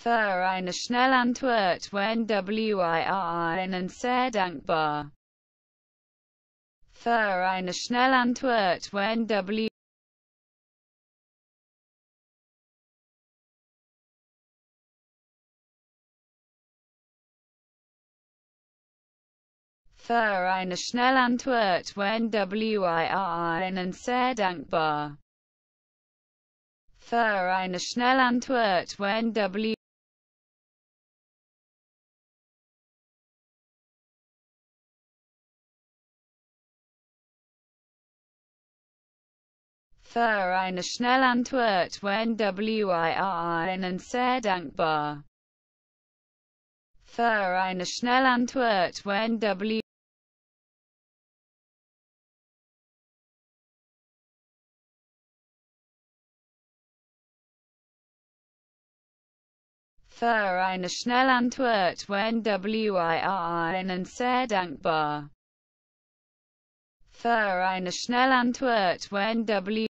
Vereine schnell Antwort wenn WIRInnen sehr dankbar. Vereine schnell Antwort wenn Vereine schnell Antwort wenn WIRInnen sehr dankbar. Vereine schnell Antwort wenn Vereine schnell Antwort wenn WIRInnen sehr dankbar. Vereine schnell Antwort wenn Vereine schnell Antwort wenn WIRInnen sehr dankbar. Vereine schnell Antwort wenn